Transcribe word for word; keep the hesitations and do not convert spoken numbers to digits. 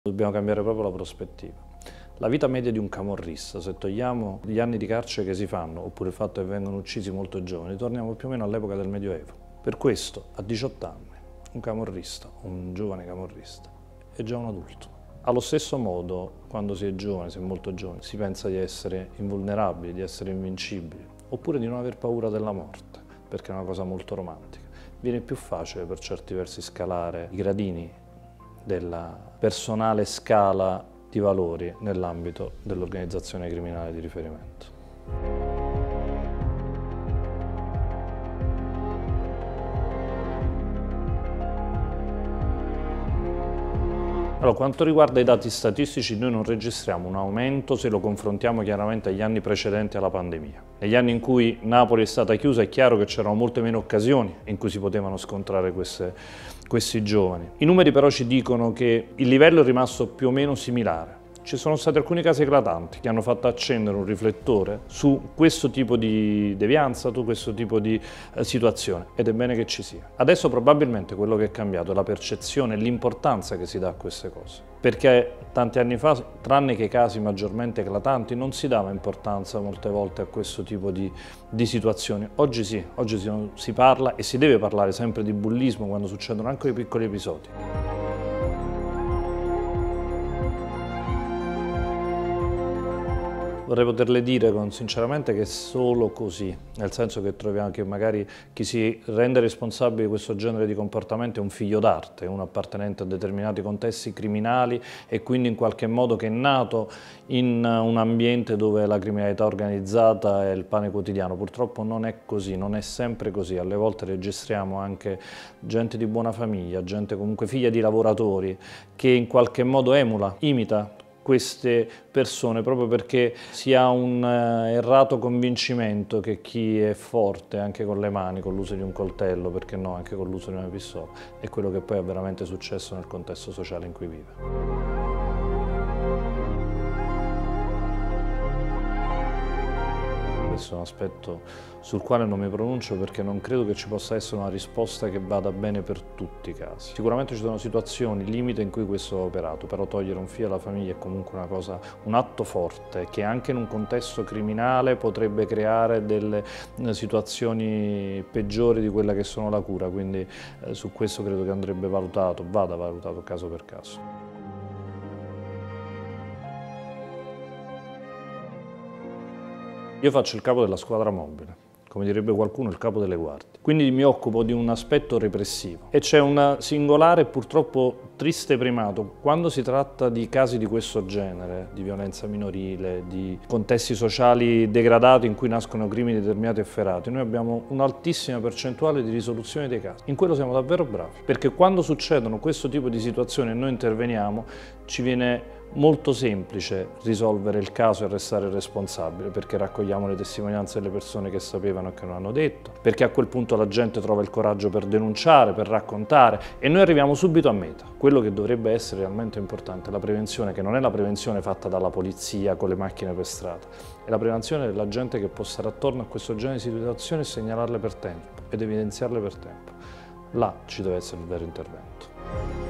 Dobbiamo cambiare proprio la prospettiva. La vita media di un camorrista, se togliamo gli anni di carcere che si fanno, oppure il fatto che vengono uccisi molto giovani, torniamo più o meno all'epoca del Medioevo. Per questo, a diciotto anni, un camorrista, un giovane camorrista, è già un adulto. Allo stesso modo, quando si è giovane, si è molto giovane, si pensa di essere invulnerabili, di essere invincibili, oppure di non aver paura della morte, perché è una cosa molto romantica. Viene più facile per certi versi scalare i gradini della personale scala di valori nell'ambito dell'organizzazione criminale di riferimento. Allora, quanto riguarda i dati statistici, noi non registriamo un aumento se lo confrontiamo chiaramente agli anni precedenti alla pandemia. Negli anni in cui Napoli è stata chiusa è chiaro che c'erano molte meno occasioni in cui si potevano scontrare queste, questi giovani. I numeri però ci dicono che il livello è rimasto più o meno similare. Ci sono stati alcuni casi eclatanti che hanno fatto accendere un riflettore su questo tipo di devianza, su questo tipo di eh, situazione, ed è bene che ci sia. Adesso probabilmente quello che è cambiato è la percezione e l'importanza che si dà a queste cose, perché tanti anni fa, tranne che casi maggiormente eclatanti, non si dava importanza molte volte a questo tipo di, di situazioni. Oggi sì, oggi si, si parla e si deve parlare sempre di bullismo quando succedono anche i piccoli episodi. Vorrei poterle dire con, sinceramente che è solo così, nel senso che troviamo che magari chi si rende responsabile di questo genere di comportamento è un figlio d'arte, un appartenente a determinati contesti criminali e quindi in qualche modo che è nato in un ambiente dove la criminalità organizzata è il pane quotidiano. Purtroppo non è così, non è sempre così. Alle volte registriamo anche gente di buona famiglia, gente comunque figlia di lavoratori, che in qualche modo emula, imita queste persone proprio perché si ha un errato convincimento che chi è forte anche con le mani, con l'uso di un coltello, perché no, anche con l'uso di una pistola, è quello che poi è veramente successo nel contesto sociale in cui vive. Questo è un aspetto sul quale non mi pronuncio perché non credo che ci possa essere una risposta che vada bene per tutti i casi. Sicuramente ci sono situazioni limite in cui questo va operato, però togliere un figlio alla famiglia è comunque una cosa, un atto forte che anche in un contesto criminale potrebbe creare delle situazioni peggiori di quella che sono la cura, quindi eh, su questo credo che andrebbe valutato, vada valutato caso per caso. Io faccio il capo della squadra mobile, come direbbe qualcuno il capo delle guardie, quindi mi occupo di un aspetto repressivo e c'è un singolare e purtroppo triste primato quando si tratta di casi di questo genere, di violenza minorile, di contesti sociali degradati in cui nascono crimini determinati e efferati. Noi abbiamo un'altissima percentuale di risoluzione dei casi, in quello siamo davvero bravi, perché quando succedono questo tipo di situazioni e noi interveniamo ci viene molto semplice risolvere il caso e arrestare il responsabile, perché raccogliamo le testimonianze delle persone che sapevano e che non hanno detto, perché a quel punto la gente trova il coraggio per denunciare, per raccontare e noi arriviamo subito a meta. Quello che dovrebbe essere realmente importante è la prevenzione, che non è la prevenzione fatta dalla polizia con le macchine per strada, è la prevenzione della gente che può stare attorno a questo genere di situazioni e segnalarle per tempo ed evidenziarle per tempo. Là ci deve essere il vero intervento.